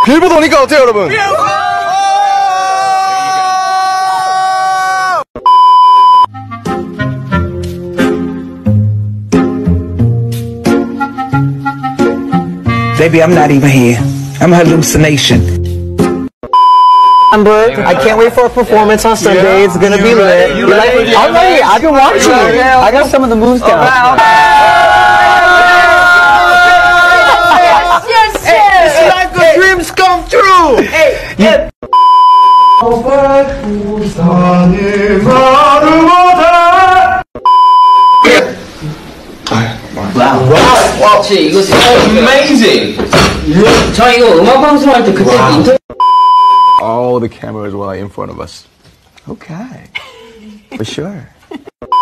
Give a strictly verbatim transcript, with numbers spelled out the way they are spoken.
빌보드 오니까 어때요, 여러분? Baby, I'm not even here. I'm a hallucination. I can't wait for a performance on Sunday. It's gonna be lit. You like it? I'm ready. I've been watching it. I got some of the moves down. Yes, yes. It's like the dreams come true. Hey, hey. 와우. 와, 진짜 이거 진짜 amazing. 저 이거 음악 방송할 때 그때 인터. All the cameras were like in front of us. Okay. For sure.